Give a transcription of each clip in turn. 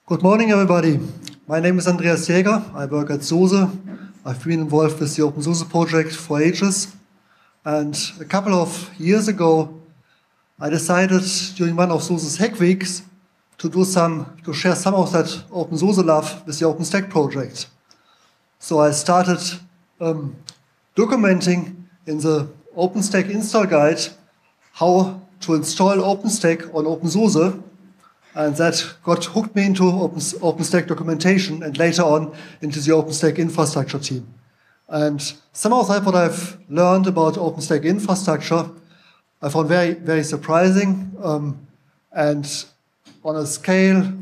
Good morning, everybody. My name is Andreas Jäger. I work at SUSE. I've been involved with the OpenSUSE project for ages. And a couple of years ago, I decided during one of SUSE's hack weeks to share some of that OpenSUSE love with the OpenStack project. So I started documenting in the OpenStack install guide how to install OpenStack on OpenSUSE. And that hooked me into OpenStack documentation and later on into the OpenStack infrastructure team. And some of that what I've learned about OpenStack infrastructure, I found very, very surprising. And on a scale,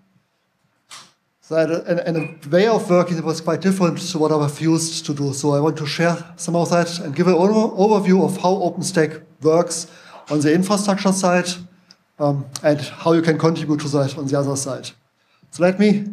and a way of working that was quite different to what I've used to do. So I want to share some of that and give an overview of how OpenStack works on the infrastructure side. And how you can contribute to that on the other side. So let me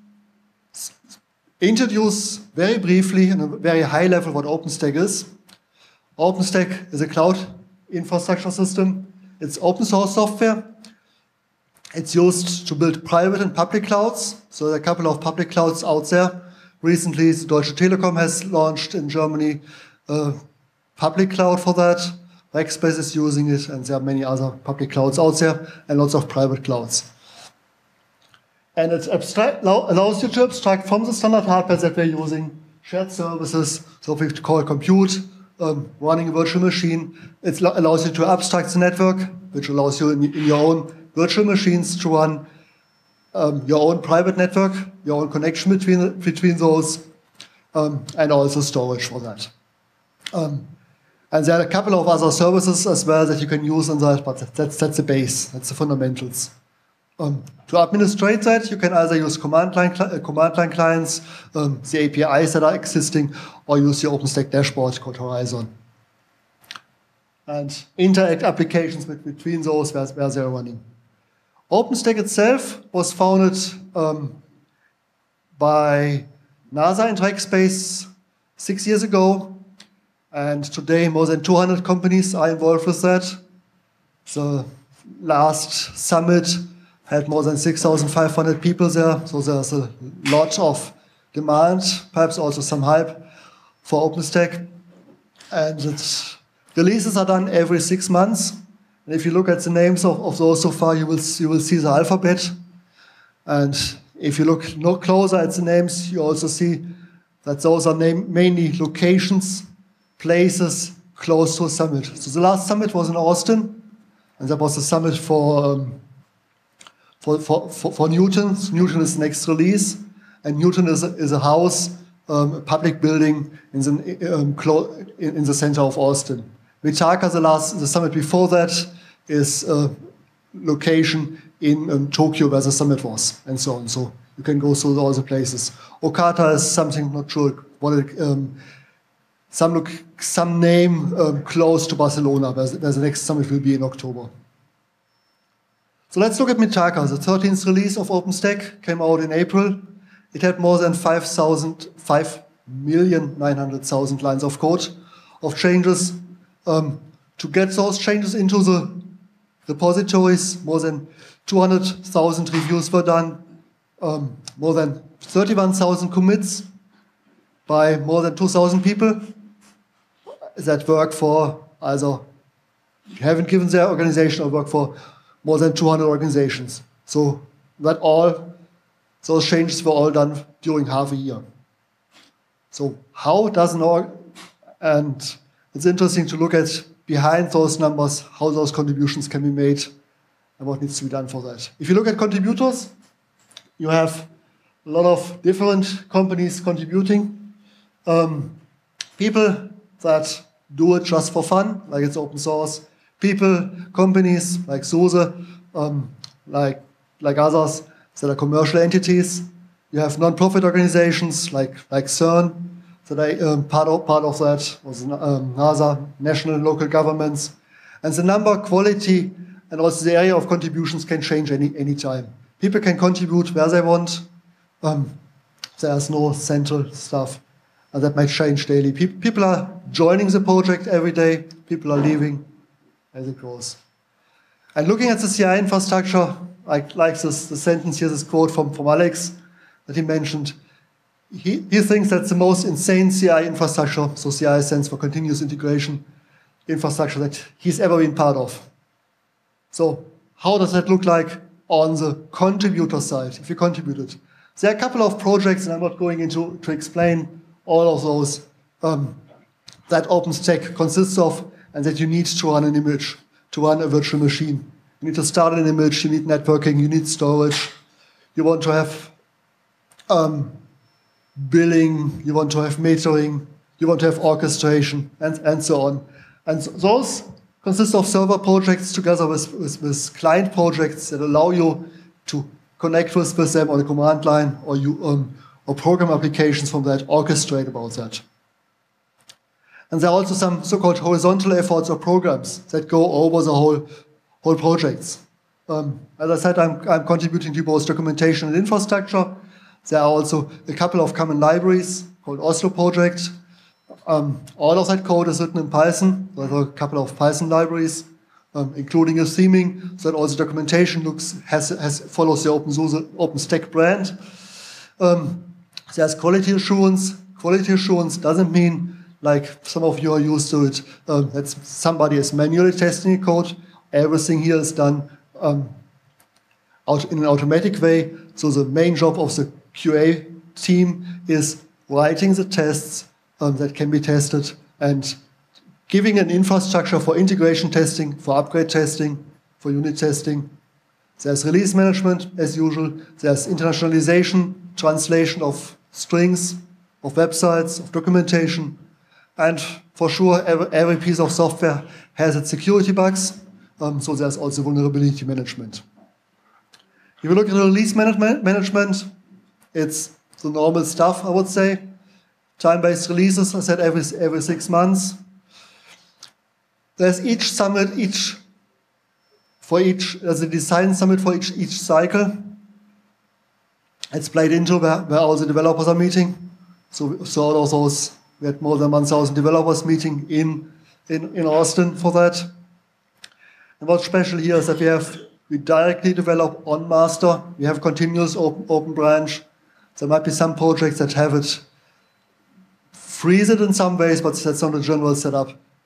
introduce very briefly, on a very high level, what OpenStack is. OpenStack is a cloud infrastructure system. It's open source software. It's used to build private and public clouds. So there are a couple of public clouds out there. Recently, Deutsche Telekom has launched in Germany a public cloud for that. Rackspace is using it, and there are many other public clouds out there, and lots of private clouds. And it allows you to abstract from the standard hardware that we're using, shared services, so we call compute, running a virtual machine. It allows you to abstract the network, which allows you in your own virtual machines to run your own private network, your own connection between those, and also storage for that. And there are a couple of other services as well that you can use on that, but that's the base, that's the fundamentals. To administrate that, you can either use command line clients, the APIs that are existing, or use the OpenStack dashboard called Horizon. And interact applications between those where they're running. OpenStack itself was founded by NASA and Rackspace 6 years ago. And today, more than 200 companies are involved with that. The last summit had more than 6,500 people there, so there's a lot of demand, perhaps also some hype for OpenStack. And releases are done every 6 months. And if you look at the names of those so far, you will see the alphabet. And if you look closer at the names, you also see that those are mainly locations, places close to a summit. So the last summit was in Austin, and that was the summit for Newton. Newton is the next release, and Newton is a house, a public building in the center of Austin. Mitaka, the summit before that, is a location in Tokyo where the summit was, and so on. So you can go through all the places. Okata is something, not sure what it. Some name close to Barcelona, where the next summit will be in October. So let's look at Mitaka. The 13th release of OpenStack came out in April. It had more than 5,900,000 lines of code of changes. To get those changes into the repositories, more than 200,000 reviews were done, more than 31,000 commits by more than 2,000 people that work for either haven't given their organization or work for more than 200 organizations. So that all those changes were all done during half a year. So how does and it's interesting to look at behind those numbers, how those contributions can be made and what needs to be done for that. If you look at contributors, you have a lot of different companies contributing. People that do it just for fun, like it's open source. People, companies like SUSE, like others that are commercial entities. You have non-profit organizations like CERN, that are part of that, was NASA, national and local governments. And the number, quality, and also the area of contributions can change any time. People can contribute where they want. There's no central stuff. And that might change daily. People are joining the project every day. People are leaving as it goes. And looking at the CI infrastructure, I like the sentence here, this quote from Alex that he mentioned. He thinks that's the most insane CI infrastructure, so CI stands for continuous integration infrastructure, that he's ever been part of. So how does that look like on the contributor side, if you contributed? There are a couple of projects, and I'm not going into to explain all of those, that OpenStack consists of, and that you need to run an image, to run a virtual machine. You need to start an image, you need networking, you need storage, you want to have billing, you want to have metering, you want to have orchestration, and so on. And those consist of server projects together with client projects that allow you to connect with them on a command line, or program applications from that, orchestrate about that. And there are also some so-called horizontal efforts or programs that go over the whole projects. As I said, I'm contributing to both documentation and infrastructure. There are also a couple of common libraries called Oslo Project. All of that code is written in Python. There are a couple of Python libraries, including a theming, so that all the documentation follows the OpenStack brand. There's quality assurance. Quality assurance doesn't mean, like some of you are used to it, that somebody is manually testing a code. Everything here is done in an automatic way. So the main job of the QA team is writing the tests that can be tested and giving an infrastructure for integration testing, for upgrade testing, for unit testing. There's release management, as usual. There's internationalization, translation of strings, of websites, of documentation. And for sure, every piece of software has its security bugs. So there's also vulnerability management. If you look at the release management, it's the normal stuff, I would say. Time-based releases, I said, every 6 months. There's each summit, there's a design summit for each cycle. It's played into where all the developers are meeting. So all of those, we had more than 1,000 developers meeting in Austin for that. And what's special here is that we directly develop on master. We have continuous open branch. There might be some projects that have it, freeze it in some ways, but that's not a general setup.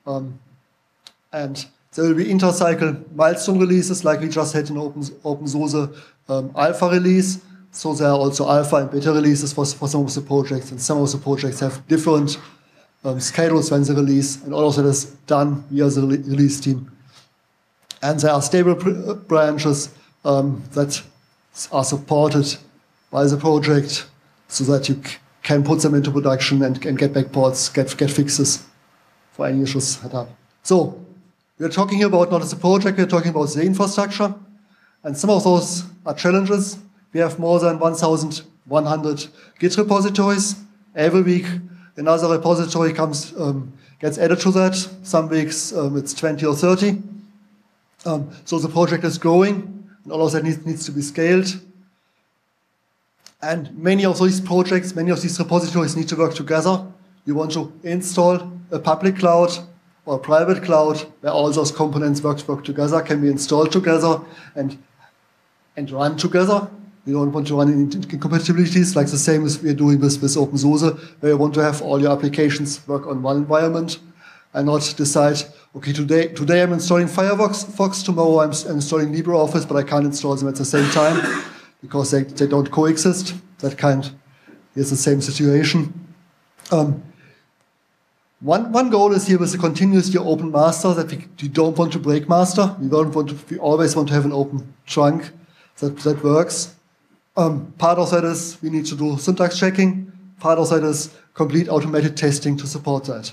And there will be inter-cycle milestone releases, like we just had in OpenSUSE alpha release. So there are also alpha and beta releases for some of the projects, and some of the projects have different schedules when they release, and all of that is done via the release team. And there are stable branches that are supported by the project so that you can put them into production and get backports, get fixes for any issues that happen. So we're talking here about not as a project, we're talking about the infrastructure. And some of those are challenges. We have more than 1,100 Git repositories. Every week another repository gets added to that. Some weeks it's 20 or 30. So the project is growing, and all of that needs to be scaled. And many of these projects, many of these repositories need to work together. You want to install a public cloud or a private cloud where all those components work together, can be installed together and run together. You don't want to run into incompatibilities, like the same as we're doing with OpenSUSE, where you want to have all your applications work on one environment and not decide, okay, today I'm installing Firefox, tomorrow I'm installing LibreOffice, but I can't install them at the same time because they don't coexist. Here's the same situation. One goal is here with the continuously open master that we don't want to break master. We always want to have an open trunk that works. Part of that is we need to do syntax checking. Part of that is complete automated testing to support that.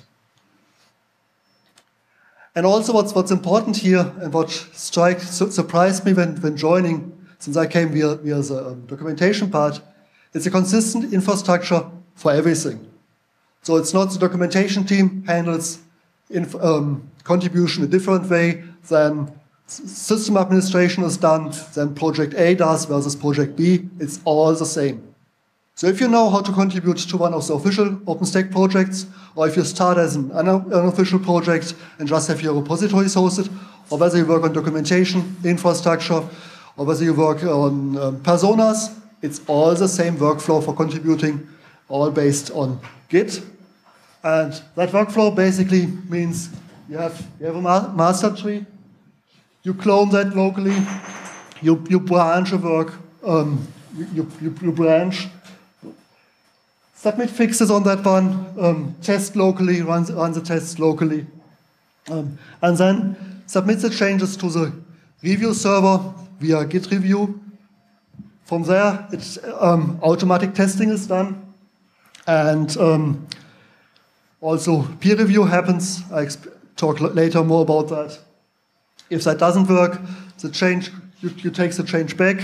And also what's important here and what surprised me when joining, since I came via the documentation part, it's a consistent infrastructure for everything. So it's not the documentation team handles contribution a different way than system administration is done, than project A does versus project B. It's all the same. So if you know how to contribute to one of the official OpenStack projects, or if you start as an unofficial project and just have your repositories hosted, or whether you work on documentation, infrastructure, or whether you work on personas, it's all the same workflow for contributing, all based on Git. And that workflow basically means you have a master tree, you clone that locally, you branch a work, you branch, submit fixes on that one, test locally, run the tests locally, and then submit the changes to the review server via Git review. From there, automatic testing is done, and also peer review happens. I talk later more about that. If that doesn't work, the change you take the change back,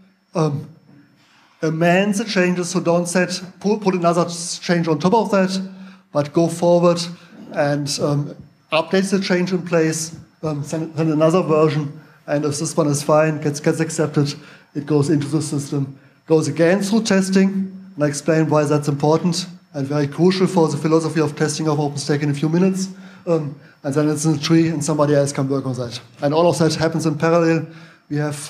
amend the changes, so don't put another change on top of that, but go forward and update the change in place, send another version, and if this one is fine, gets accepted, it goes into the system, goes again through testing, and I explain why that's important and very crucial for the philosophy of testing of OpenStack in a few minutes, and then it's in the tree and somebody else can work on that. And all of that happens in parallel. We have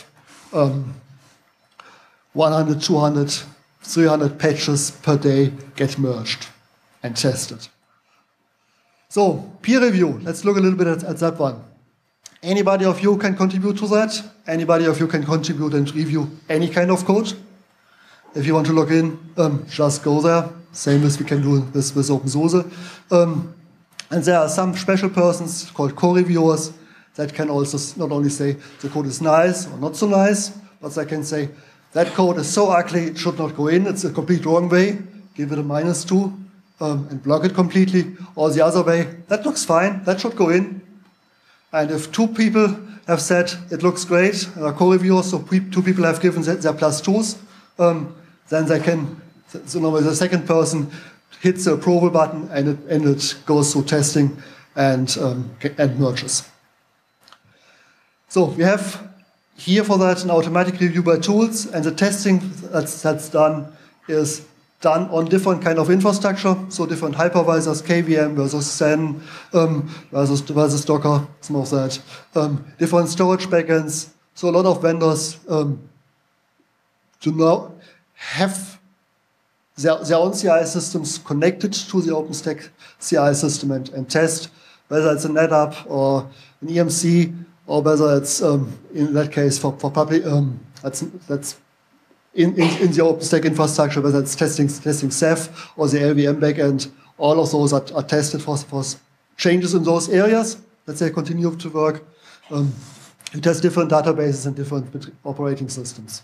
100, 200, 300 patches per day get merged and tested. So, peer review, let's look a little bit at that one. Anybody of you can contribute to that. Anybody of you can contribute and review any kind of code. If you want to log in, just go there. Same as we can do with OpenSUSE. And there are some special persons called co-reviewers that can also not only say the code is nice or not so nice, but they can say that code is so ugly it should not go in, it's a complete wrong way, give it a -2 and block it completely, or the other way, that looks fine, that should go in. And if 2 people have said it looks great, co-reviewers, so 2 people have given their +2s, then they can, so normally the second person hits the approval button and it goes through testing and merges. So we have here for that an automatic review by tools, and the testing that's done is done on different kind of infrastructure, so different hypervisors, KVM versus SAN versus Docker, some of that, different storage backends. So a lot of vendors do now have their own CI systems connected to the OpenStack CI system and test, whether it's a NetApp or an EMC, or whether it's, in that case, for public, that's in the OpenStack infrastructure, whether it's testing Ceph or the LVM backend. All of those are tested for changes in those areas that they continue to work. We test different databases and different operating systems.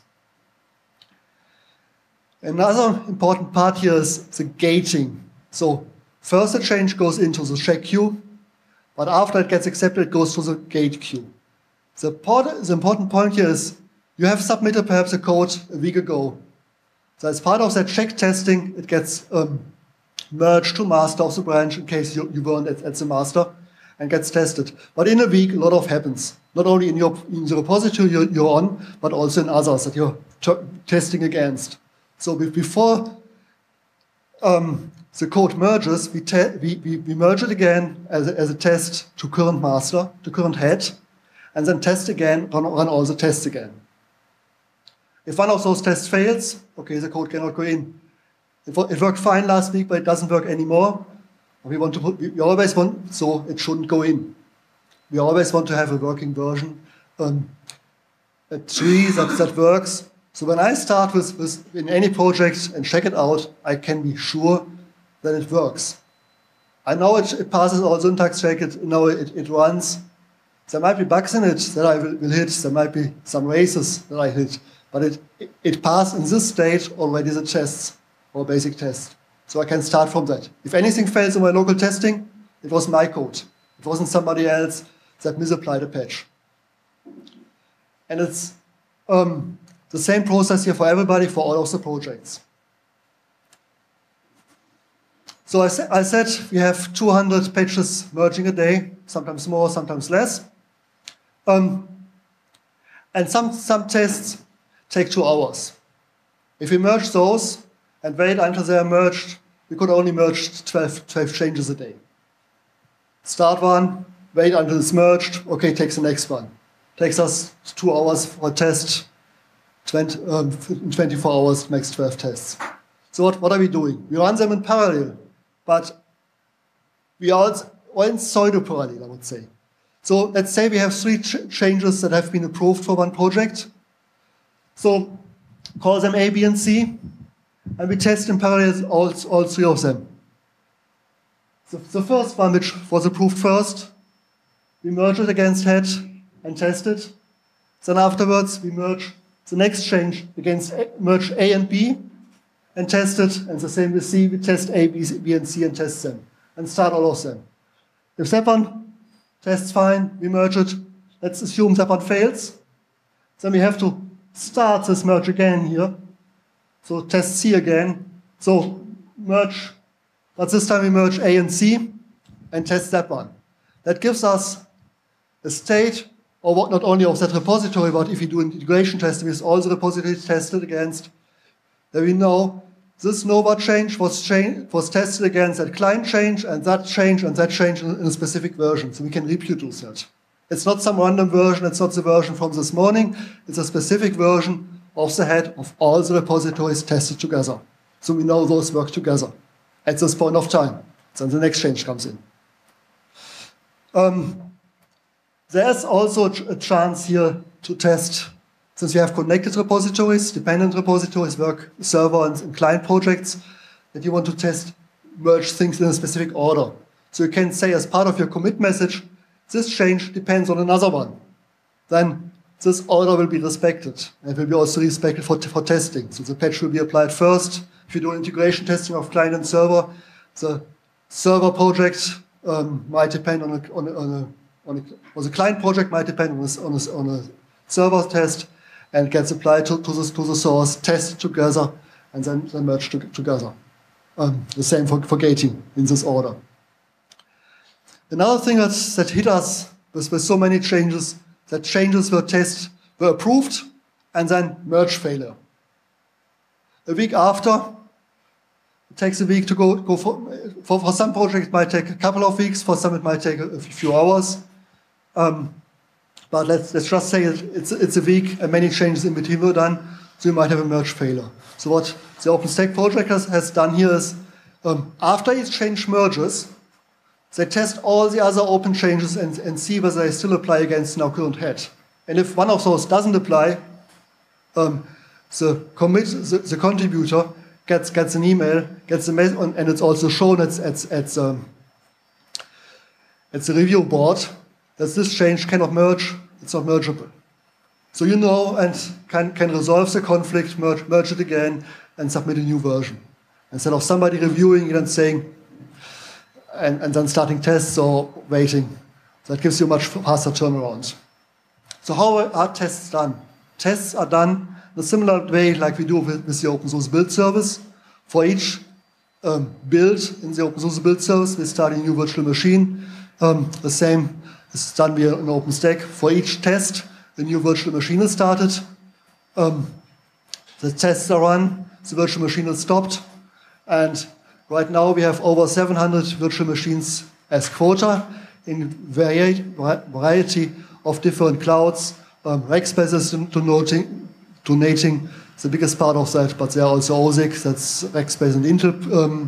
Another important part here is the gating. So first the change goes into the check queue, but after it gets accepted, it goes to the gate queue. The important point here is you have submitted perhaps a code a week ago. So as part of that check testing, it gets merged to master of the branch in case you weren't at the master, and gets tested. But in a week, a lot happens. Not only in the repository you're on, but also in others that you're testing against. So before the code merges, we merge it again as a test to current master, to current head, and then test again, run all the tests again. If one of those tests fails, okay, the code cannot go in. It worked fine last week, but it doesn't work anymore. We always want, so it shouldn't go in. We always want to have a working version, a tree that works. So when I start with in any project and check it out, I can be sure that it works. I know it passes all syntax check, it runs. There might be bugs in it that I will hit, there might be some races that I hit, but it passed in this stage already the tests, or basic test. So I can start from that. If anything fails in my local testing, it was my code. It wasn't somebody else that misapplied a patch. And it's the same process here for everybody, for all of the projects. So I said we have 200 patches merging a day, sometimes more, sometimes less. And some tests take 2 hours. If we merge those, and wait until they are merged. We could only merge 12 changes a day. Start one, wait until it's merged, okay, takes the next one. Takes us 2 hours for a test, in 24 hours makes 12 tests. So what are we doing? We run them in parallel, but we are in pseudo-parallel, I would say. So let's say we have 3 changes that have been approved for one project. So call them A, B, and C, and we test in parallel all 3 of them. So the first one, which was approved first, we merge it against head and test it. Then afterwards, we merge the next change against merge A and B and test it. And the same with C, we test A, B, and C and test them and start all of them. If that one tests fine, we merge it. Let's assume that one fails. Then we have to start this merge again here. So test C again. So merge, but this time we merge A and C and test that one. That gives us a state, or what, not only of that repository, but if you do integration testing with all the repositories tested against, then we know this Nova change was tested against that client change and that change in a specific version. So we can reproduce that. It's not some random version, it's not the version from this morning, it's a specific version of the head of all the repositories tested together. So we know those work together at this point of time. Then the next change comes in. There's also a chance here to test, since we have connected repositories, dependent repositories, work server and client projects, that you want to test, merge things in a specific order. So you can say as part of your commit message, this change depends on another one. Then this order will be respected. And it will be also respected for testing. So the patch will be applied first. If you do integration testing of client and server, the server project might depend on the client project might depend on a server test and gets applied to the source, tested together, and then merged together. The same for gating in this order. Another thing that hit us with so many changes, that changes were approved and then merge failure. A week after, it takes a week to go for some projects it might take a couple of weeks, for some it might take a few hours. But let's just say it's a week and many changes in between were done, so you might have a merge failure. So what the OpenStack project has done here is, after each change merges, they test all the other open changes and see whether they still apply against now current head. And if one of those doesn't apply, the contributor gets an email, gets a message, and it's also shown at the review board that this change cannot merge, it's not mergeable. So you know and can resolve the conflict, merge it again, and submit a new version. Instead of somebody reviewing it and saying, and then starting tests or waiting. That gives you a much faster turnaround. So how are tests done? Tests are done in a similar way like we do with the open source build service. For each build in the open source build service, we start a new virtual machine. The same is done via an OpenStack. For each test, a new virtual machine is started. The tests are run, the virtual machine is stopped, and right now we have over 700 virtual machines as quota in variety of different clouds. Rackspace is donating the biggest part of that, but there are also OSIC, that's Rackspace and Intel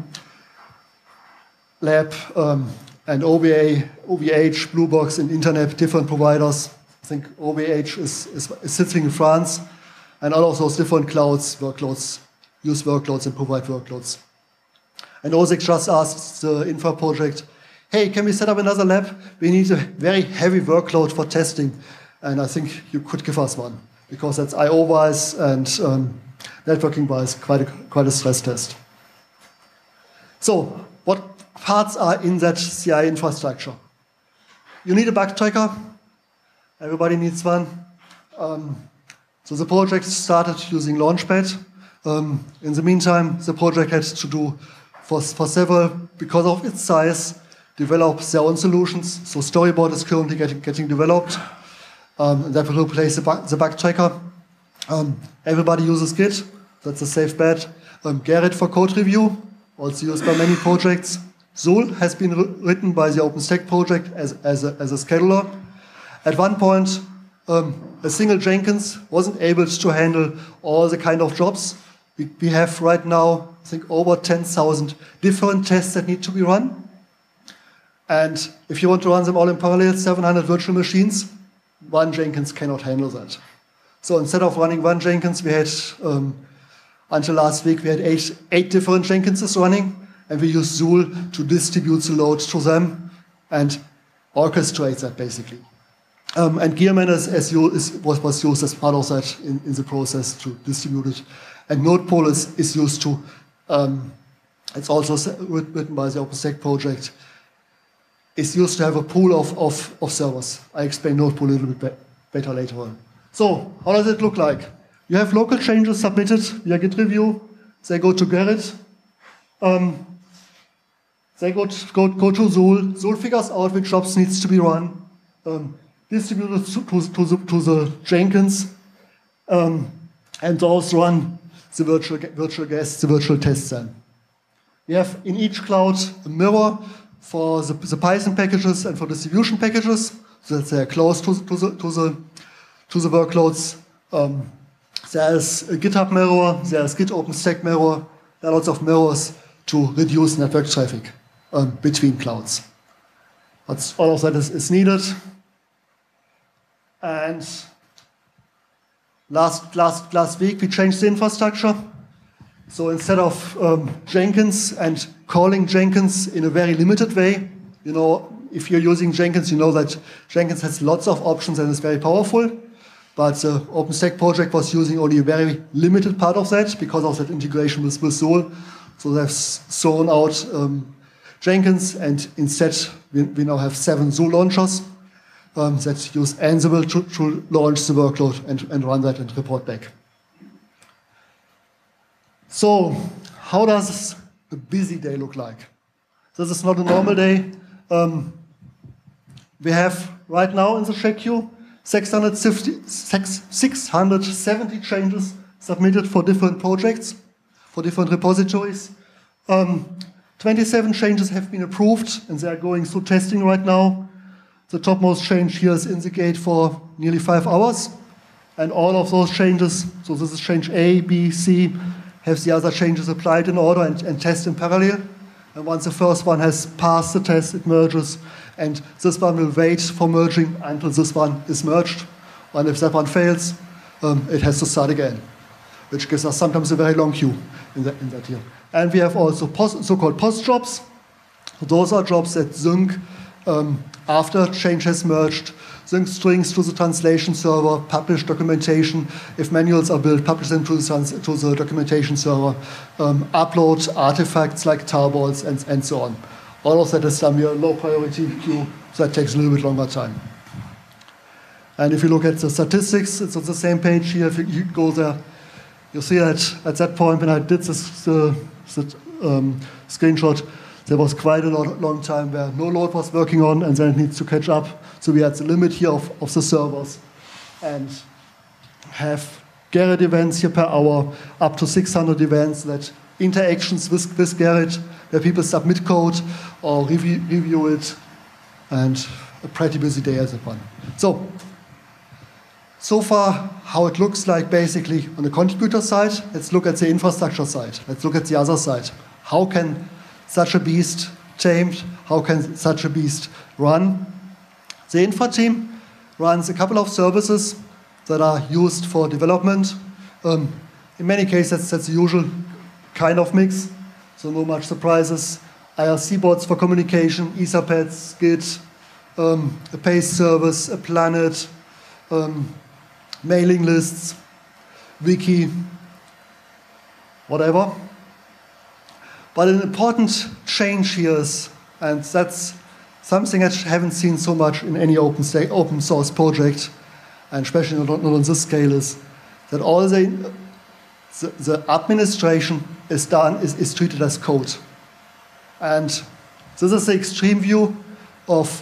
Lab, and OVH, Bluebox, and Internet, different providers. I think OVH is sitting in France, and all of those different clouds, workloads, use workloads and provide workloads. And OSIC just asked the Infra project, hey, can we set up another lab? We need a very heavy workload for testing. And I think you could give us one, because that's I/O-wise and networking-wise quite a stress test. So what parts are in that CI infrastructure? You need a bug tracker. Everybody needs one. So the project started using Launchpad. In the meantime, the project had to do for several, because of its size, develop their own solutions. So Storyboard is currently getting developed. And that will replace the bug tracker. Everybody uses Git. That's a safe bet. Gerrit for code review, also used by many projects. Zool has been written by the OpenStack project as a scheduler. At one point, a single Jenkins wasn't able to handle all the kind of jobs. We have right now, I think, over 10,000 different tests that need to be run. And if you want to run them all in parallel, 700 virtual machines, one Jenkins cannot handle that. So instead of running one Jenkins, we had, until last week, we had eight different Jenkinses running, and we used Zool to distribute the load to them and orchestrate that, basically. And Gearman was used as part of that in the process to distribute it. And Nodepol is used to, it's also written by the OpenStack project, is used to have a pool of servers. I explain Nodepol a little bit better later on. So, how does it look like? You have local changes submitted via Git review. They go to Gerrit. They go to Zool. Zool figures out which jobs needs to be run. Distributed to the Jenkins. And those run the virtual guests, the virtual tests then. We have in each cloud a mirror for the Python packages and for distribution packages, so that they are close to the workloads. There's a GitHub mirror, there's Git OpenStack mirror. There are lots of mirrors to reduce network traffic between clouds. But all of that is needed. And last week we changed the infrastructure. So instead of Jenkins and calling Jenkins in a very limited way, you know, if you're using Jenkins, you know that Jenkins has lots of options and is very powerful. But the OpenStack project was using only a very limited part of that because of that integration with Zool. So they've thrown out Jenkins, and instead we now have 7 Zool launchers that use Ansible to launch the workload and run that and report back. So how does a busy day look like? This is not a normal day. We have right now in the check queue 670 changes submitted for different projects, for different repositories. 27 changes have been approved, and they are going through testing right now. The topmost change here is in the gate for nearly 5 hours. And all of those changes, so this is change A, B, C, have the other changes applied in order and test in parallel. And once the first one has passed the test, it merges. And this one will wait for merging until this one is merged. And if that one fails, it has to start again, which gives us sometimes a very long queue in that here. And we have also so-called post jobs. Those are jobs that sync after change has merged, sync strings to the translation server, publish documentation. If manuals are built, publish them to the documentation server, upload artifacts like tarballs and so on. All of that is done via a low priority queue, so that takes a little bit longer time. And if you look at the statistics, it's on the same page here. If you go there, you'll see that at that point when I did this screenshot, there was quite a long time where no load was working on, and then it needs to catch up. So we had the limit here of the servers, and have Gerrit events here per hour, up to 600 events, that interactions with Gerrit, where people submit code or review it, and a pretty busy day as that one. So far, how it looks like basically on the contributor side. Let's look at the infrastructure side. Let's look at the other side. How can such a beast tamed? How can such a beast run? The infra team runs a couple of services that are used for development. In many cases, that's the usual kind of mix, so no much surprises. IRC bots for communication, Etherpads, Git, a Pace service, a Planet, mailing lists, wiki, whatever. But an important change here is, and that's something I haven't seen so much in any open source project, and especially not on this scale, is that all the administration is treated as code. And this is the extreme view of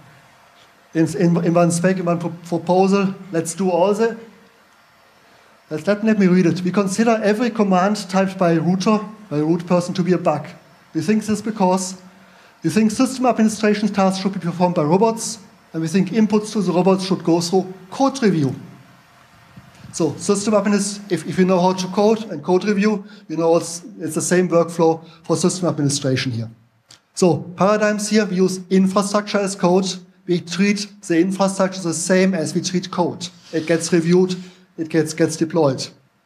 in one spec, in one proposal, let's do all the Let me read it. We consider every command typed by a router, by a root person, to be a bug. We think this because we think system administration tasks should be performed by robots, and we think inputs to the robots should go through code review. So system administration, if you know how to code and code review, you know it's the same workflow for system administration here. So paradigms here, we use infrastructure as code. We treat the infrastructure the same as we treat code. It gets reviewed, it gets deployed.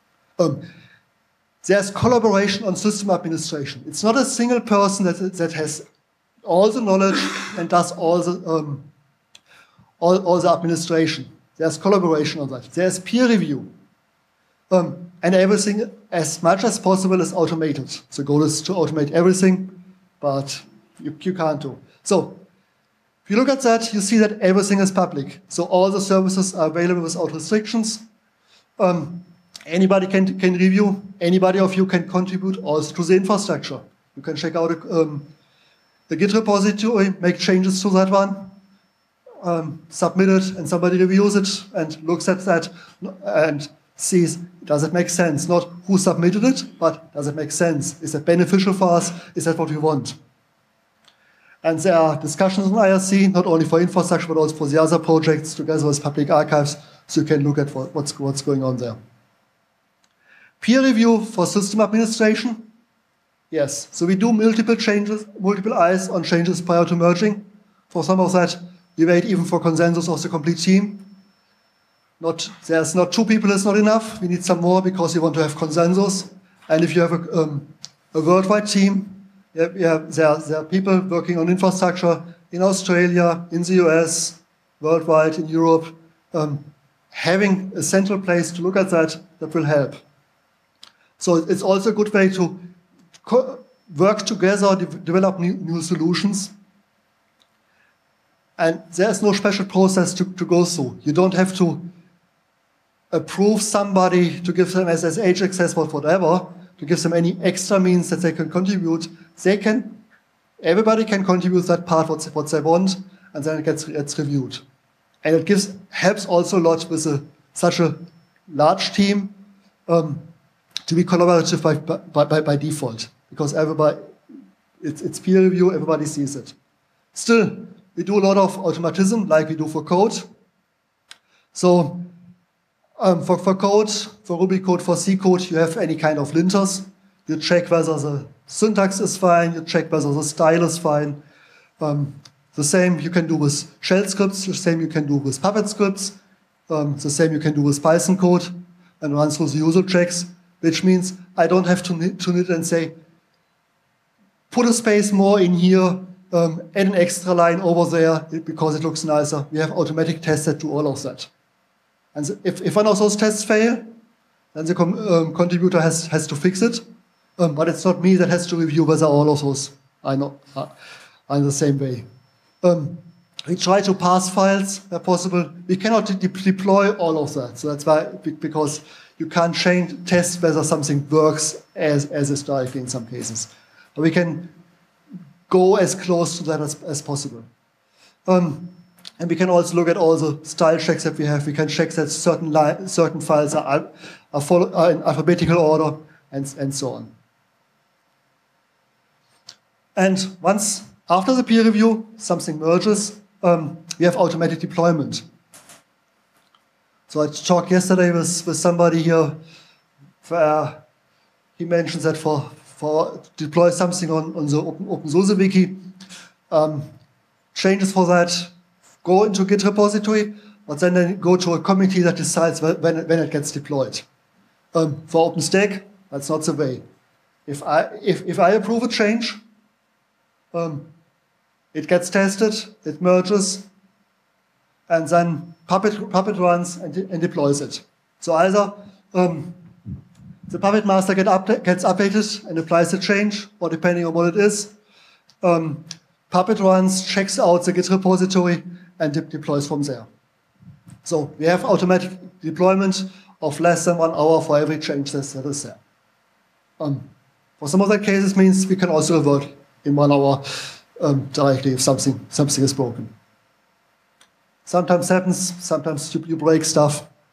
There's collaboration on system administration. It's not a single person that has all the knowledge and does all the administration. There's collaboration on that. There's peer review. And everything, as much as possible, is automated. The goal is to automate everything, but you can't do. So if you look at that, you see that everything is public. So all the services are available without restrictions. Anybody can review. Anybody of you can contribute also to the infrastructure. You can check out the Git repository, make changes to that one, submit it, and somebody reviews it and looks at that and sees, does it make sense? Not who submitted it, but does it make sense? Is it beneficial for us? Is that what we want? And there are discussions on IRC, not only for infrastructure, but also for the other projects, together with public archives, so you can look at what's going on there. Peer review for system administration. Yes, so we do multiple eyes on changes prior to merging. For some of that, we wait even for consensus of the complete team. There's not 2 people is not enough. We need some more because we want to have consensus. And if you have a worldwide team, there are people working on infrastructure in Australia, in the US, worldwide, in Europe. Having a central place to look at that will help. So it's also a good way to work together, develop new solutions. And there's no special process to go through. You don't have to approve somebody to give them SSH access or whatever, to give them any extra means that they can contribute. Everybody can contribute that part, what they want, and then it gets reviewed. And it helps also a lot with such a large team to be collaborative by default, because it's peer review, everybody sees it. Still, we do a lot of automatism, like we do for code. So for code, for Ruby code, for C code, you have any kind of linters. You check whether the syntax is fine, you check whether the style is fine. The same you can do with shell scripts, the same you can do with Puppet scripts, the same you can do with Python code, and run through the user checks, which means I don't have to knit and say, put a space more in here, add an extra line over there because it looks nicer. We have automatic tests that do all of that. And if one of those tests fail, then the contributor has to fix it. But it's not me that has to review whether all of those are in the same way. We try to parse files where possible. We cannot deploy all of that. So that's why, because you can't test whether something works as is directly in some cases. But we can go as close to that as possible. And we can also look at all the style checks that we have. We can check that certain files are in alphabetical order and so on. And once after the peer review, something merges, we have automatic deployment. So I talked yesterday with somebody here, where he mentions that for deploy something on the OpenSUSE wiki, changes for that go into Git repository, but then they go to a committee that decides when it gets deployed. For OpenStack, that's not the way. If I approve a change, it gets tested, it merges, and then Puppet runs and deploys it. So either the Puppet master gets updated and applies the change, or depending on what it is, Puppet runs, checks out the Git repository, and deploys from there. So we have automatic deployment of less than 1 hour for every change that is there. For some of the cases means we can also revert in 1 hour directly if something is broken. Sometimes happens, sometimes you break stuff,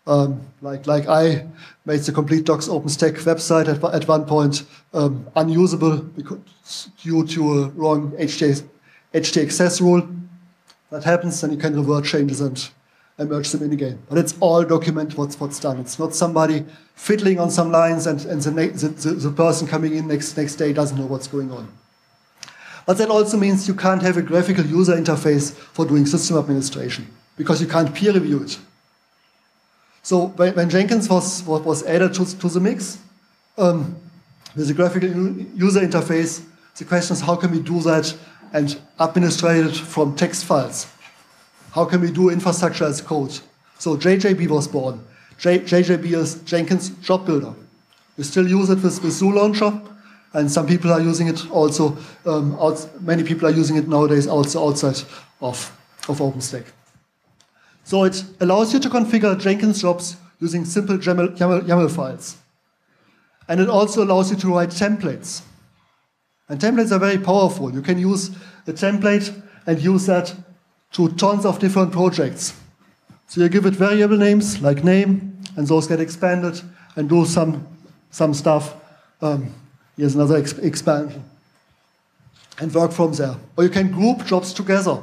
Like I made the complete docs OpenStack website at one point unusable because due to a wrong htaccess rule. That happens, then you can revert changes and merge them in again. But it's all documented what's done. It's not somebody fiddling on some lines and the person coming in next day doesn't know what's going on. But that also means you can't have a graphical user interface for doing system administration because you can't peer review it. So when Jenkins was added to the mix, with a graphical user interface, the question is how can we do that and administrate it from text files? How can we do infrastructure as code? So JJB was born. JJB is Jenkins Job Builder. We still use it with Zoo Launcher, and some people are using it also, many people are using it nowadays also outside of OpenStack. So it allows you to configure Jenkins jobs using simple YAML files. And it also allows you to write templates. And templates are very powerful. You can use a template and use that to tons of different projects. So you give it variable names like name, and those get expanded and do some stuff. Here's another expansion. And work from there. Or you can group jobs together.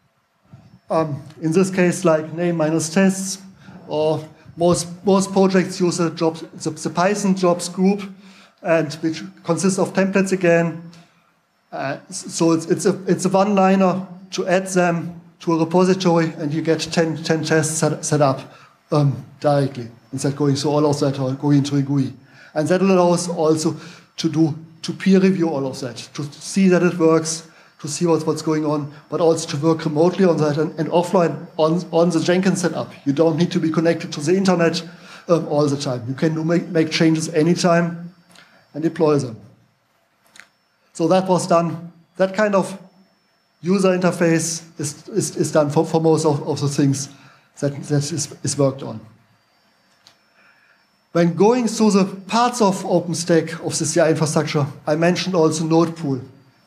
In this case, like name minus tests, or most projects use the Python jobs group, and which consists of templates again. So it's a one-liner to add them to a repository, and you get 10 tests set up directly instead of going through all of that or going into a GUI. And that allows also to peer review all of that, to see that it works, to see what's going on, but also to work remotely on that and offline on the Jenkins setup. You don't need to be connected to the internet all the time. You can make changes anytime and deploy them. So that was done. That kind of user interface is done for most of the things that is worked on. When going through the parts of OpenStack, of the CI infrastructure, I mentioned also node pool.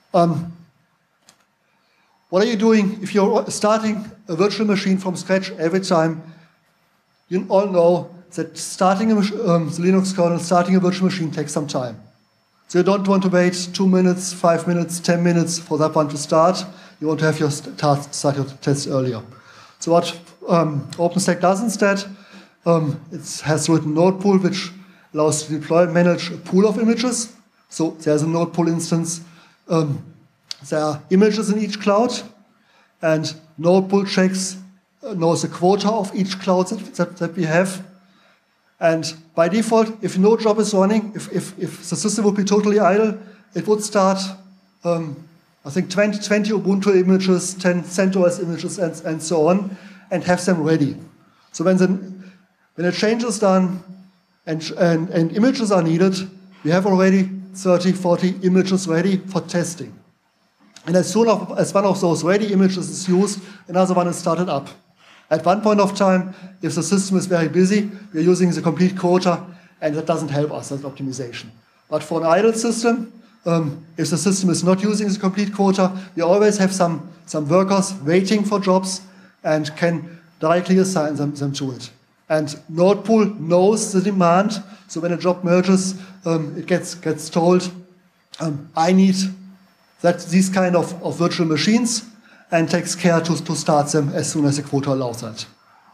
What are you doing if you're starting a virtual machine from scratch every time? You all know that starting the Linux kernel, starting a virtual machine takes some time. So you don't want to wait 2 minutes, 5 minutes, 10 minutes for that one to start. You want to have your start your test earlier. So what OpenStack does instead, it has written node pool, which allows to deploy and manage a pool of images. So there's a node pool instance. There are images in each cloud, and node pool checks knows the quota of each cloud that we have. And by default, if no job is running, if the system would be totally idle, it would start, I think, 20 Ubuntu images, 10 CentOS images, and so on, and have them ready. So when a change is done and images are needed, we have already 30, 40 images ready for testing. And as soon as one of those ready images is used, another one is started up. At one point of time, if the system is very busy, we're using the complete quota, and that doesn't help us as optimization. But for an idle system, if the system is not using the complete quota, we always have some workers waiting for jobs and can directly assign them to it. And node pool knows the demand, so when a job merges, it gets told, I need these kind of virtual machines, and takes care to start them as soon as the quota allows that.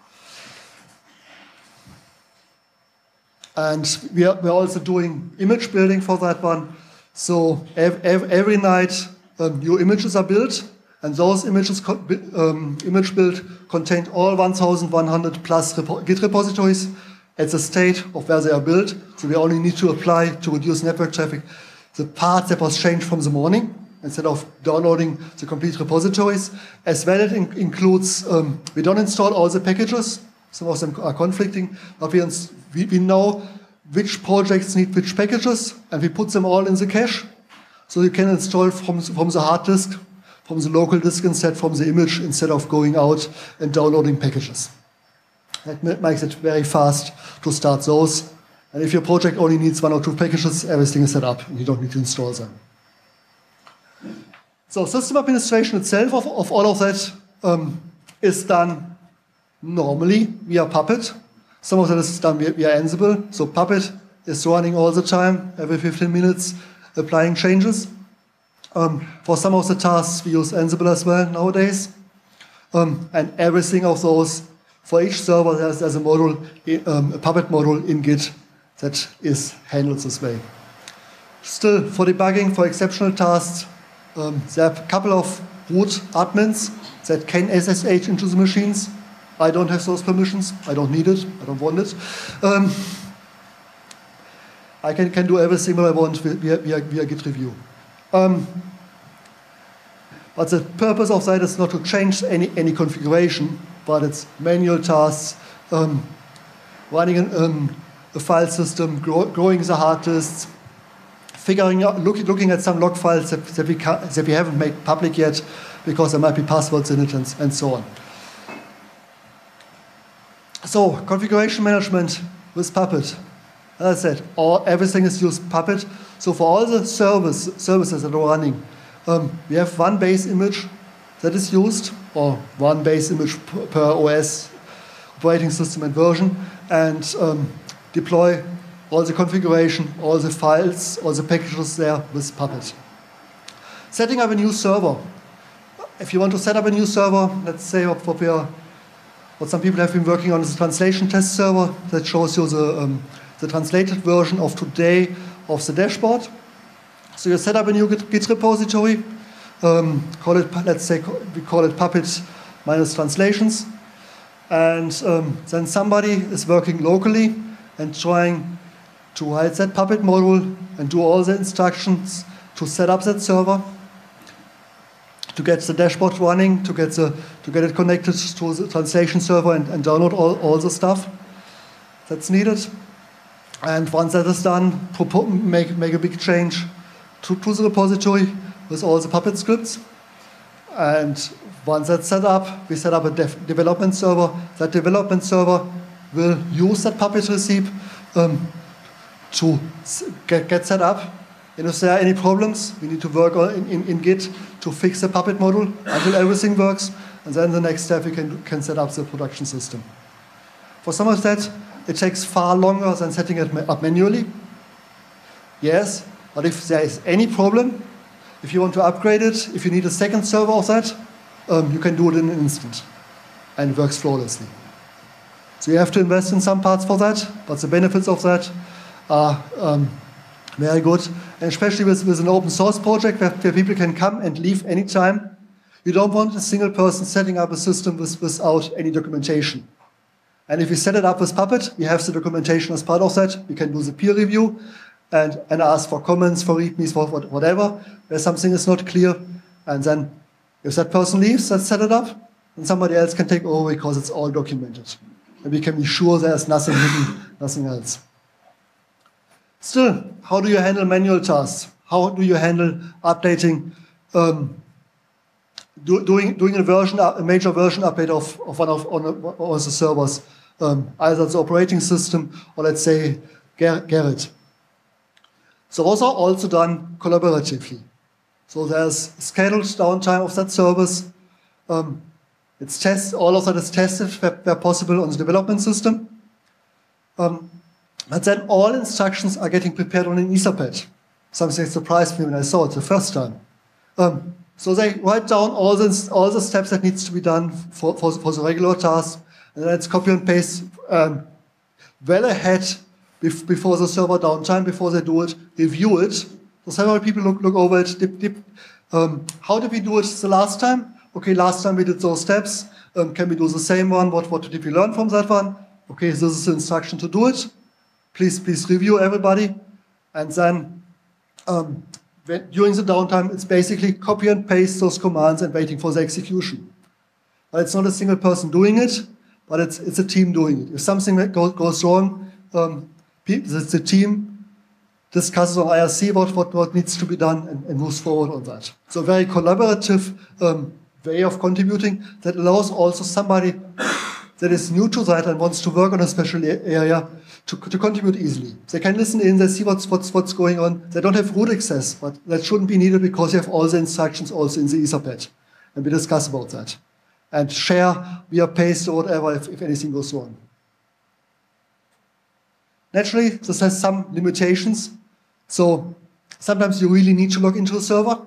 And we're also doing image building for that one. So every night new images are built, and those images image build contain all 1,100 plus Git repositories at the state of where they are built. So we only need to apply to reduce network traffic the part that was changed from the morning, instead of downloading the complete repositories. As well, it includes, we don't install all the packages, some of them are conflicting, but we know which projects need which packages, and we put them all in the cache, so you can install from the hard disk, from the local disk instead, from the image, instead of going out and downloading packages. That makes it very fast to start those, and if your project only needs 1 or 2 packages, everything is set up, and you don't need to install them. So system administration itself of all of that is done normally via Puppet. Some of that is done via Ansible. So Puppet is running all the time, every 15 minutes, applying changes. For some of the tasks, we use Ansible as well nowadays. And everything of those, for each server, there's a module, a Puppet module in Git that is handled this way. Still, for debugging, for exceptional tasks, there are a couple of root admins that can SSH into the machines. I don't have those permissions. I don't need it. I don't want it. I can do everything that I want via Git review. But the purpose of that is not to change any configuration, but it's manual tasks, running a file system, growing the hard disks, figuring out, looking at some log files that we haven't made public yet, because there might be passwords in it and so on. So, configuration management with Puppet. As I said, everything is used Puppet. So for all the services that are running, we have one base image that is used, or one base image per OS, operating system and version, and deploy all the configuration, all the files, all the packages there with Puppet. Setting up a new server. If you want to set up a new server, let's say what some people have been working on is a translation test server that shows you the translated version of today of the dashboard. So you set up a new Git repository, let's say we call it Puppet minus translations, and then somebody is working locally and trying to write that Puppet module and do all the instructions to set up that server, to get the dashboard running, to get it connected to the translation server and download all the stuff that's needed. And once that is done, make a big change to the repository with all the Puppet scripts. And once that's set up, we set up a development server. That development server will use that Puppet recipe to get set up. And if there are any problems, we need to work in Git to fix the Puppet module until everything works. And then the next step, we can set up the production system. For some of that, it takes far longer than setting it up manually. Yes, but if there is any problem, if you want to upgrade it, if you need a second server of that, you can do it in an instant. And it works flawlessly. So you have to invest in some parts for that, but the benefits of that are very good. And especially with an open source project where people can come and leave anytime. You don't want a single person setting up a system without any documentation. And if we set it up with Puppet, we have the documentation as part of that. We can do the peer review and ask for comments, for readmes, for whatever, where something is not clear. And then if that person leaves, let's set it up, and somebody else can take over because it's all documented. And we can be sure there's nothing hidden, nothing else. Still, how do you handle manual tasks? How do you handle updating, doing a major version update of one of the servers, either the operating system or let's say Gerrit. So those are also done collaboratively. So there's scheduled downtime of that service. All of that is tested where possible on the development system. But then all instructions are getting prepared on an Etherpad. Something that surprised me when I saw it the first time. So they write down all the steps that needs to be done for the regular task, and then it's copy and paste well ahead before the server downtime, before they do it, review it. So several people look over it. How did we do it the last time? Okay, last time we did those steps. Can we do the same one? What did we learn from that one? Okay, this is the instruction to do it. Please review everybody. And then during the downtime, it's basically copy and paste those commands and waiting for the execution. But it's not a single person doing it, but it's a team doing it. If something goes wrong, the team discusses on IRC what needs to be done and moves forward on that. So very collaborative way of contributing that allows also somebody that is new to that and wants to work on a special area to contribute easily. They can listen in, they see what's going on. They don't have root access, but that shouldn't be needed because you have all the instructions also in the Etherpad. And we discuss about that. And share via paste or whatever if anything goes wrong. Naturally, this has some limitations. So sometimes you really need to log into a server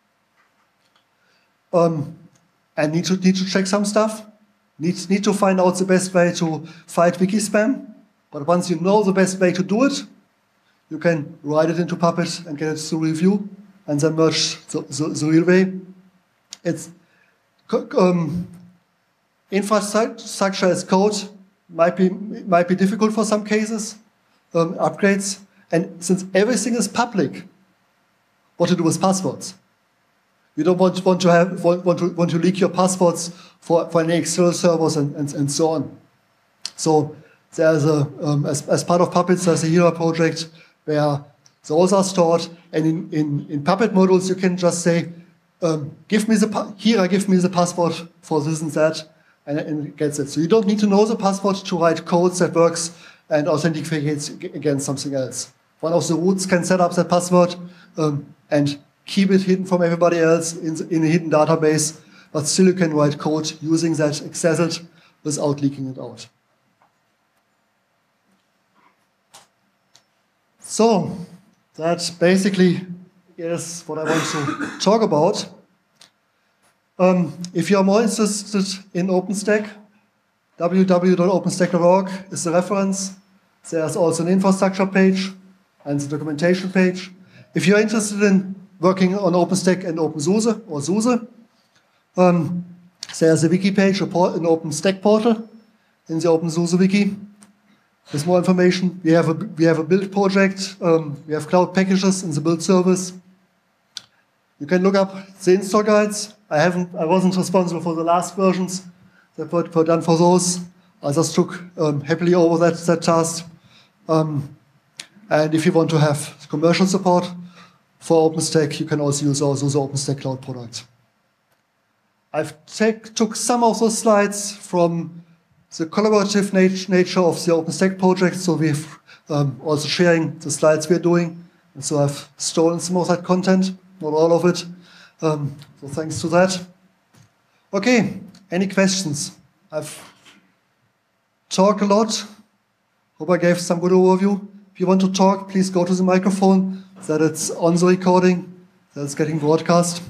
and need to check some stuff. Need to find out the best way to fight wiki spam. But once you know the best way to do it, you can write it into Puppet and get it to review, and then merge the real way. It's infrastructure as code might be difficult for some cases, upgrades, and since everything is public, what to do with passwords? You don't want to leak your passwords for any external servers and so on. So there's as part of Puppet, there's a Hera project where those are stored, and in Puppet modules you can just say, give me the password for this and that, and it gets it. So you don't need to know the password to write codes that works and authenticates against something else. One of the roots can set up that password and keep it hidden from everybody else in a hidden database, but still you can write code using that, access it without leaking it out. So that basically is what I want to talk about. If you're more interested in OpenStack, www.openstack.org is the reference. There's also an infrastructure page and the documentation page. If you're interested in working on OpenStack and OpenSUSE or SUSE, there's a wiki page, an OpenStack portal in the OpenSUSE wiki. There's more information. We have a build project. We have cloud packages in the build service. You can look up the install guides. I wasn't responsible for the last versions that were done for those. I just took happily over that task. And if you want to have commercial support for OpenStack, you can also use our SUSE OpenStack Cloud product. I've took some of those slides from the collaborative nature of the OpenStack project, so we've also sharing the slides we're doing, and so I've stolen some of that content, not all of it, so thanks to that. Okay, any questions? I've talked a lot, hope I gave some good overview. If you want to talk, please go to the microphone, that it's on the recording, that it's getting broadcast.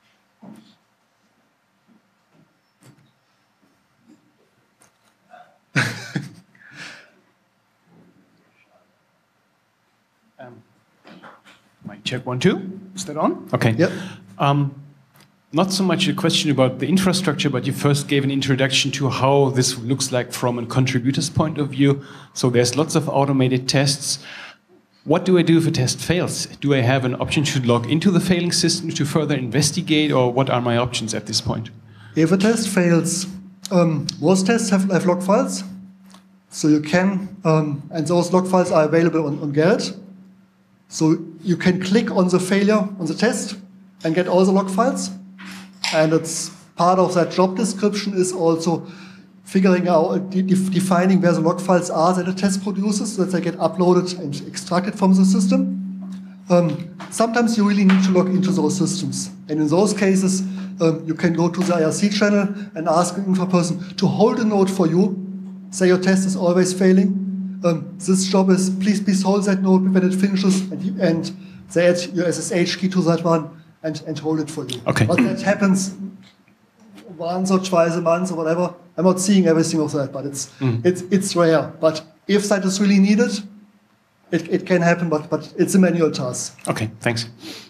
Mic check 1, 2. Is that on? Okay. Yep. Not so much a question about the infrastructure, but you first gave an introduction to how this looks like from a contributor's point of view. So there's lots of automated tests. What do I do if a test fails? Do I have an option to log into the failing system to further investigate, or what are my options at this point? If a test fails, most tests have log files. So you can, and those log files are available on Gerrit. So you can click on the failure on the test and get all the log files. And it's part of that job description is also figuring out, defining where the log files are that a test produces so that they get uploaded and extracted from the system. Sometimes you really need to log into those systems. And in those cases, you can go to the IRC channel and ask an info person to hold a node for you. Say your test is always failing. This job is, please hold that node when it finishes, and they add your SSH key to that one and hold it for you. Okay. But that happens once or twice a month or whatever. I'm not seeing everything of that, but it's rare. But if that is really needed, it can happen, but it's a manual task. Okay, thanks.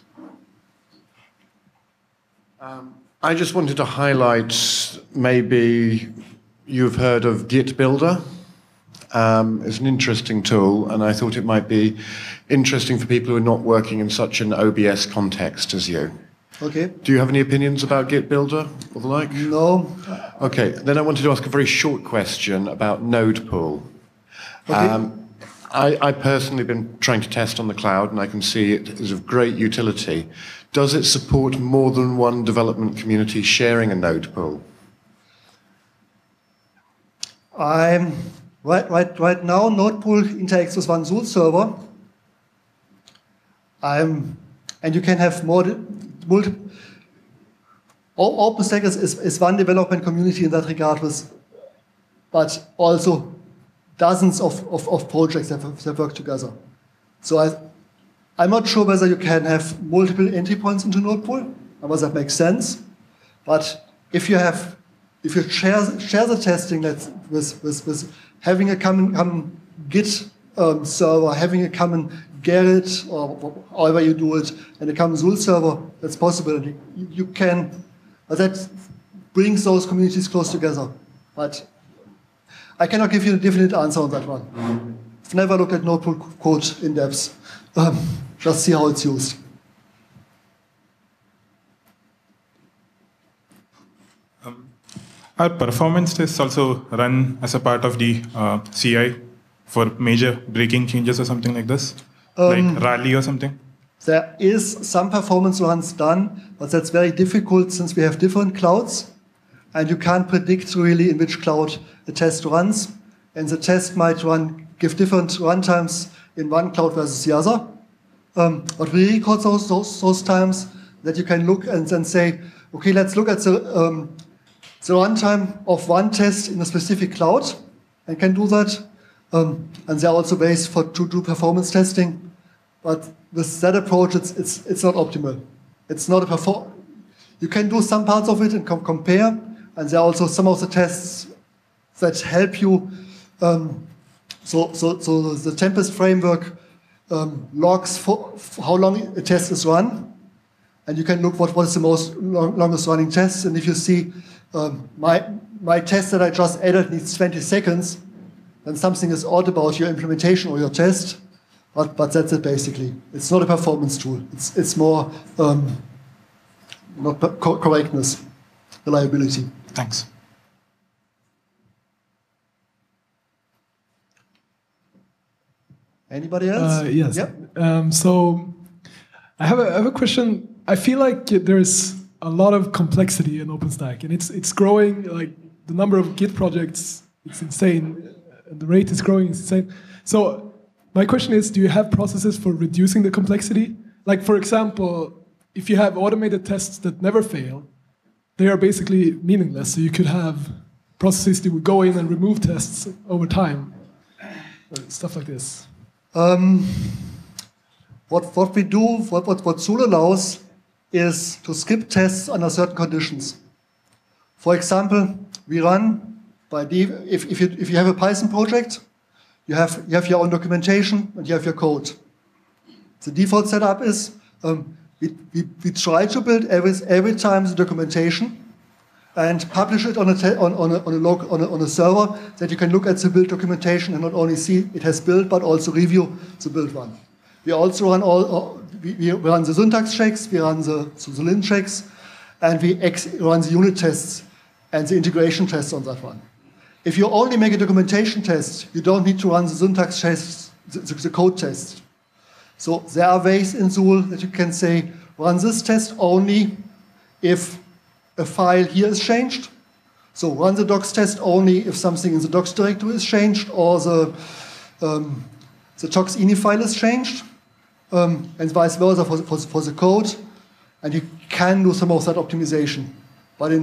I just wanted to highlight, maybe you've heard of Git Builder. It's an interesting tool, and I thought it might be interesting for people who are not working in such an OBS context as you. Okay. Do you have any opinions about Git Builder or the like? No. Okay, then I wanted to ask a very short question about node pool. Okay. I personally have been trying to test on the cloud, and I can see it is of great utility. Does it support more than one development community sharing a node pool? Right now, Node Pool interacts with one SUSE server. And you can have multiple. OpenStack is one development community in that regard, but also dozens of projects that work together. So I'm not sure whether you can have multiple entry points into Node-Pool, and whether that makes sense. But if you share the testing with having a common Git server, having a common Gerrit, or however you do it, and a common Zool server, that's possible. You can, but that brings those communities close together. But I cannot give you a definite answer on that one. I've never looked at Node-Pool code in depth. Just see how it's used. Are performance tests also run as a part of the CI for major breaking changes or something like this? Like Rally or something? There is some performance runs done, but that's very difficult since we have different clouds, and you can't predict really in which cloud the test runs, and the test might give different runtimes in one cloud versus the other. But we record those times that you can look and then say, okay, let's look at the runtime of one test in a specific cloud, and can do that. And there are also ways to do performance testing, but with that approach, it's not optimal. It's not you can do some parts of it and compare, and there are also some of the tests that help you. So the Tempest framework logs for how long a test is run, and you can look what is the longest running test. And if you see my test that I just added needs 20 seconds, then something is odd about your implementation or your test. But that's it basically. It's not a performance tool. It's more not correctness, reliability. Thanks. Anybody else? Yes. Yep. So I have a question. I feel like there's a lot of complexity in OpenStack, and it's growing. Like the number of Git projects, it's insane. The rate is growing, it's insane. So my question is, do you have processes for reducing the complexity? Like, for example, if you have automated tests that never fail, they are basically meaningless. So you could have processes that would go in and remove tests over time, or stuff like this. What we do, what Zool allows, is to skip tests under certain conditions. For example, we run if you have a Python project, you have your own documentation and you have your code. The default setup is we try to build every time the documentation and publish it on a server that you can look at the build documentation and not only see it has built but also review the build one. We also run we run the syntax checks, we run the lin checks, and we run the unit tests and the integration tests on that one. If you only make a documentation test, you don't need to run the syntax tests, the code test. So there are ways in Zool that you can say, run this test only if a file here is changed. So run the docs test only if something in the docs directory is changed or the tox.ini file is changed, and vice versa for the code. And you can do some of that optimization. But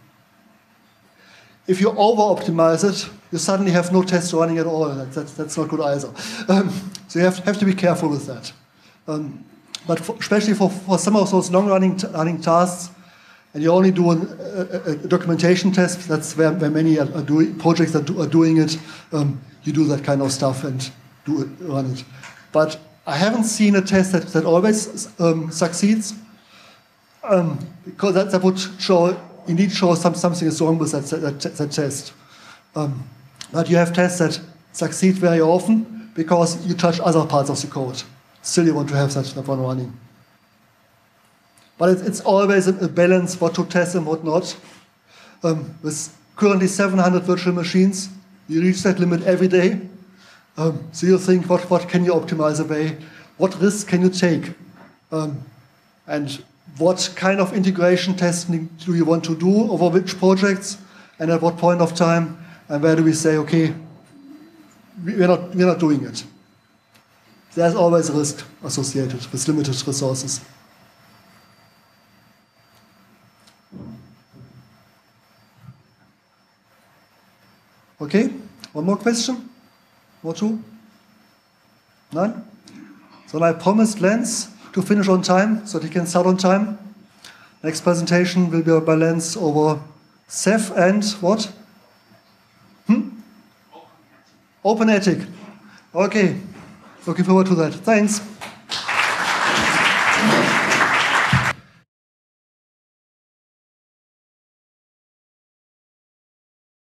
if you over-optimize it, you suddenly have no tests running at all. That's not good either. So you have to be careful with that. But especially for some of those long-running tasks, and you only do a documentation test, that's where many projects are doing it. You do that kind of stuff and run it. But I haven't seen a test that always succeeds, because that would show. You need to show something is wrong with that test. But you have tests that succeed very often because you touch other parts of the code. Still, you want to have that one running. But it's always a balance what to test and what not. With currently 700 virtual machines, you reach that limit every day. So you think, what can you optimize away? What risks can you take? And what kind of integration testing do you want to do over which projects and at what point of time? And where do we say, okay, we're not doing it? There's always a risk associated with limited resources. Okay, one more question? More two? None? So I promised Lance to finish on time so that he can start on time. Next presentation will be by Lance over Ceph and what? Open Attic. Okay, looking forward to that. Thanks.